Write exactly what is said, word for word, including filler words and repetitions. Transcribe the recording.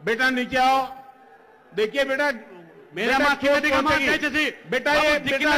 बेटा नीचे आओ। देखिए बेटा, मेरा माँ बेटा ये बेटा